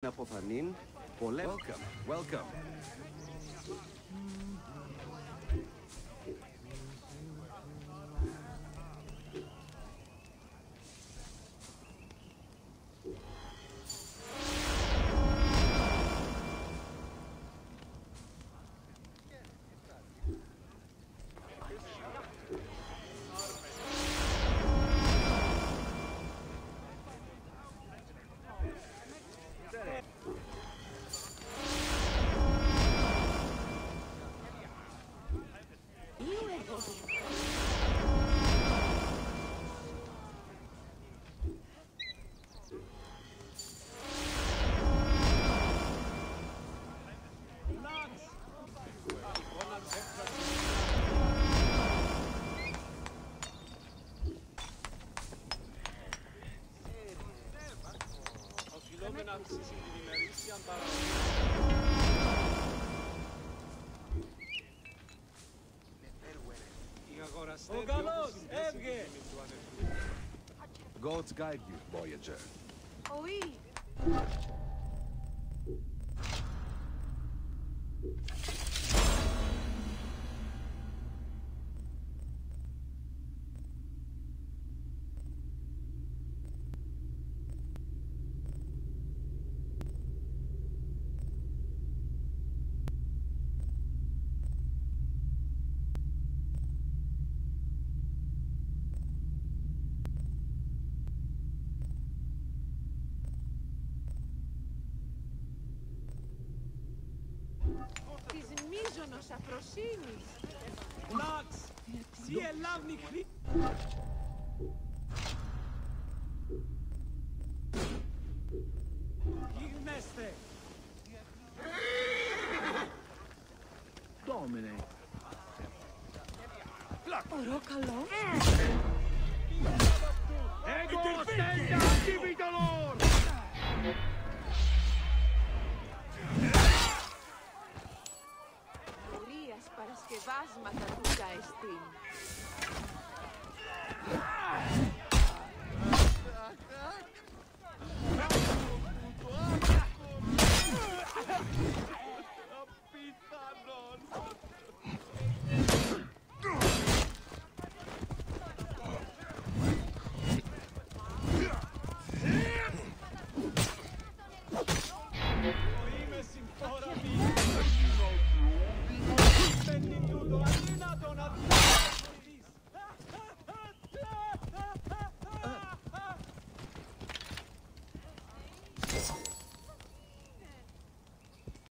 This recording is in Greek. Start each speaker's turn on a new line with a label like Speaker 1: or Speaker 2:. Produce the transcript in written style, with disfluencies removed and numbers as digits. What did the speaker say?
Speaker 1: αποθανήν,
Speaker 2: Welcome, welcome.
Speaker 3: Να αυξήσει την ημερήσια παραγωγή. Οι αγοραστές
Speaker 4: Ο καλός έβγε!
Speaker 2: Gods guide you, Voyager.
Speaker 5: Oui. Της μίζωνος αφροσύνης.
Speaker 4: Λάξ! Σι ελάβνη χρή... Γιγνέστε!
Speaker 1: Ντόμινε.
Speaker 5: Ωρό καλό.
Speaker 4: Εγώ στέλνια αντιβιτολόρ!
Speaker 5: Ουρίας παρασκευάσματα τούτα εστίν.